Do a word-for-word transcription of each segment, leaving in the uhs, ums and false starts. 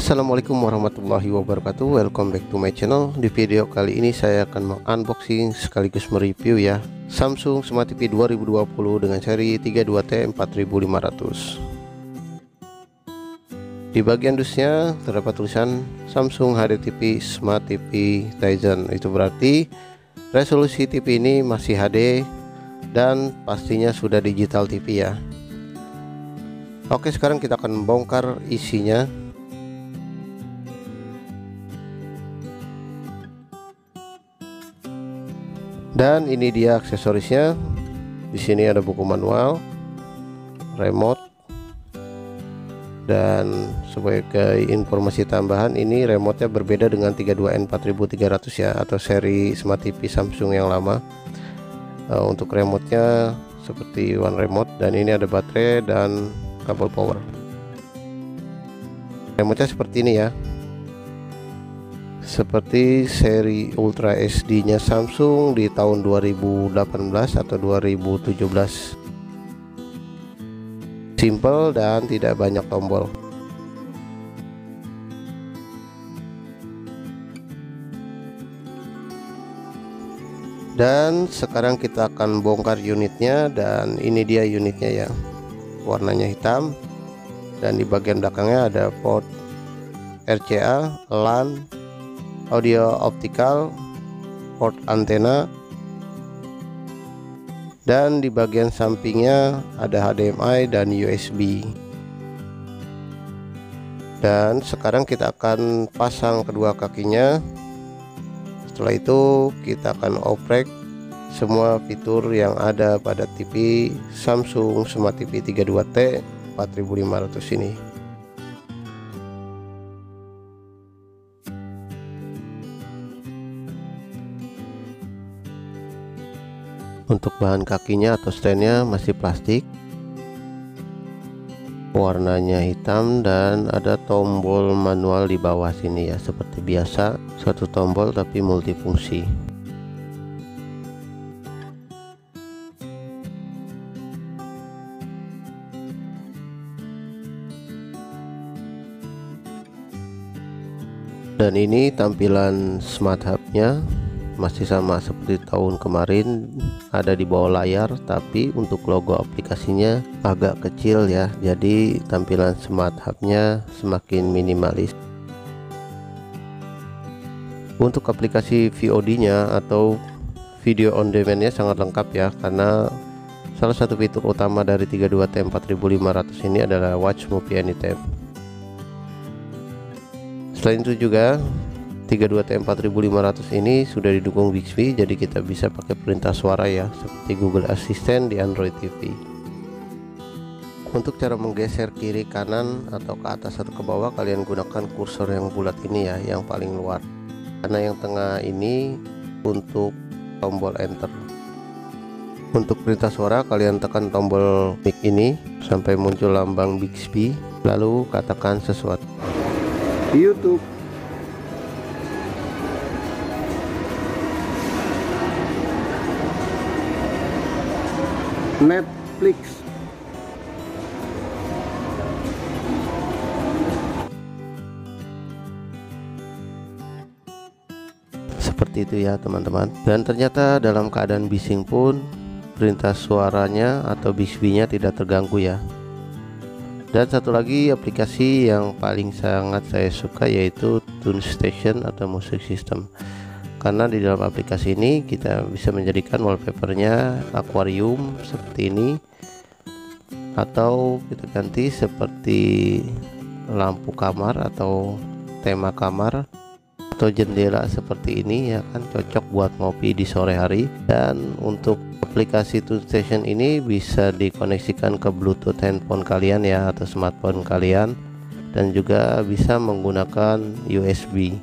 Assalamualaikum warahmatullahi wabarakatuh. Welcome back to my channel. Di video kali ini saya akan mengunboxing sekaligus mereview ya Samsung Smart T V dua ribu dua puluh dengan seri tiga puluh dua T empat ribu lima ratus. Di bagian dusnya terdapat tulisan Samsung H D T V Smart T V Tizen. Itu berarti resolusi T V ini masih H D dan pastinya sudah digital T V ya. Oke, sekarang kita akan bongkar isinya. Dan ini dia aksesorisnya. Di sini ada buku manual, remote, dan sebagai informasi tambahan, ini remote-nya berbeda dengan tiga puluh dua N empat ribu tiga ratus ya, atau seri Smart T V Samsung yang lama. Uh, untuk remote-nya seperti One Remote, dan ini ada baterai dan kabel power. Remote-nya seperti ini ya, seperti seri Ultra S D-nya Samsung di tahun dua ribu delapan belas atau dua ribu tujuh belas. Simple dan tidak banyak tombol. Dan sekarang kita akan bongkar unitnya, dan ini dia unitnya ya. Warnanya hitam, dan di bagian belakangnya ada port R C A, LAN, audio optical, port antena, dan di bagian sampingnya ada H D M I dan U S B. Dan sekarang kita akan pasang kedua kakinya. Setelah itu kita akan oprek semua fitur yang ada pada T V Samsung Smart T V tiga puluh dua T empat ribu lima ratus ini. Untuk bahan kakinya atau standnya masih plastik, warnanya hitam, dan ada tombol manual di bawah sini ya, seperti biasa, satu tombol tapi multifungsi. Dan ini tampilan Smart Hub-nya masih sama seperti tahun kemarin, ada di bawah layar, tapi untuk logo aplikasinya agak kecil ya, jadi tampilan Smart Hub-nya semakin minimalis. Untuk aplikasi V O D-nya atau video on demand-nya sangat lengkap ya, karena salah satu fitur utama dari tiga puluh dua T empat ribu lima ratus ini adalah Watch Movie Anytime. Selain itu juga tiga puluh dua T empat ribu lima ratus ini sudah didukung Bixby, jadi kita bisa pakai perintah suara ya, seperti Google Assistant di Android T V. Untuk cara menggeser kiri kanan atau ke atas atau ke bawah, kalian gunakan kursor yang bulat ini ya, yang paling luar, karena yang tengah ini untuk tombol enter. Untuk perintah suara, kalian tekan tombol mic ini sampai muncul lambang Bixby, lalu katakan sesuatu. YouTube, Netflix, seperti itu ya teman-teman. Dan ternyata dalam keadaan bising pun perintah suaranya atau Bixby-nya tidak terganggu ya. Dan satu lagi aplikasi yang paling sangat saya suka yaitu Tune Station atau Music System, karena di dalam aplikasi ini kita bisa menjadikan wallpapernya akuarium seperti ini, atau kita ganti seperti lampu kamar atau tema kamar, atau jendela seperti ini ya kan, cocok buat ngopi di sore hari. Dan untuk aplikasi Tune Station ini bisa dikoneksikan ke Bluetooth handphone kalian ya, atau smartphone kalian, dan juga bisa menggunakan U S B.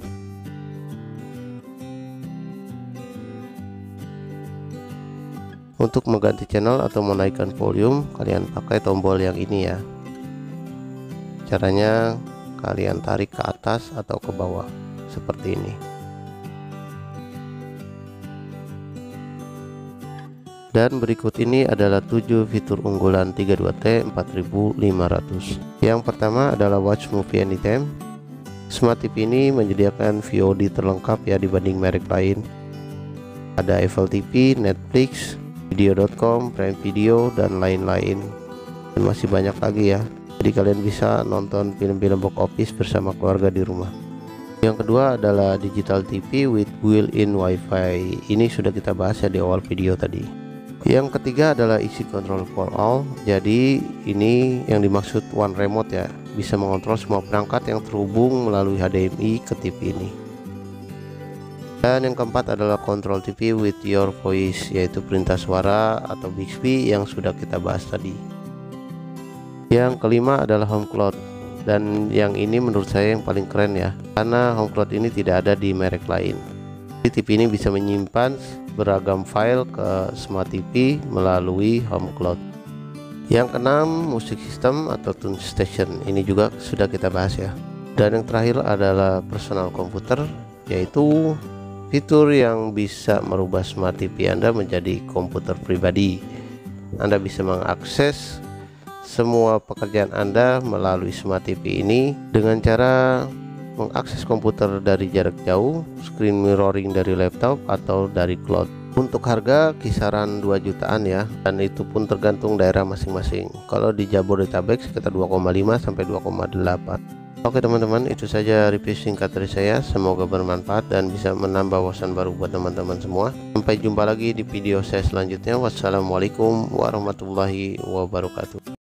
Untuk mengganti channel atau menaikkan volume, kalian pakai tombol yang ini ya. Caranya kalian tarik ke atas atau ke bawah seperti ini. Dan berikut ini adalah tujuh fitur unggulan tiga puluh dua T empat ribu lima ratus. Yang pertama adalah Watch Movie Anytime. Smart T V ini menyediakan V O D terlengkap ya dibanding merek lain. Ada Apple T V, Netflix, video dot com, Prime Video, dan lain-lain. Dan masih banyak lagi ya. Jadi kalian bisa nonton film-film box office bersama keluarga di rumah. Yang kedua adalah digital T V with built-in Wi-Fi. Ini sudah kita bahas ya di awal video tadi. Yang ketiga adalah Easy Control for All. Jadi ini yang dimaksud One Remote ya, bisa mengontrol semua perangkat yang terhubung melalui H D M I ke T V ini. Dan yang keempat adalah Control T V with Your Voice, yaitu perintah suara atau Bixby yang sudah kita bahas tadi. Yang kelima adalah HomeCloud, dan yang ini menurut saya yang paling keren ya, karena HomeCloud ini tidak ada di merek lain. Jadi T V ini bisa menyimpan beragam file ke Smart T V melalui HomeCloud. Yang keenam, Music System atau Tune Station, ini juga sudah kita bahas ya. Dan yang terakhir adalah Personal Computer, yaitu fitur yang bisa merubah Smart T V Anda menjadi komputer pribadi. Anda bisa mengakses semua pekerjaan Anda melalui Smart T V ini dengan cara mengakses komputer dari jarak jauh, screen mirroring dari laptop atau dari cloud. Untuk harga kisaran dua jutaan ya, dan itu pun tergantung daerah masing-masing. Kalau di Jabodetabek sekitar dua koma lima sampai dua koma delapan. Oke teman-teman, itu saja review singkat dari saya. Semoga bermanfaat dan bisa menambah wawasan baru buat teman-teman semua. Sampai jumpa lagi di video saya selanjutnya. Wassalamualaikum warahmatullahi wabarakatuh.